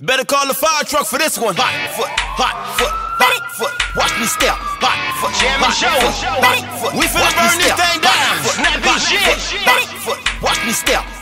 Better call the fire truck for this one. Hot foot, hot foot, hot foot. Watch me step. Hot foot, Jammin' Show. hot foot. We finna burn this thing down. Snappy shit. Hot foot, watch me step.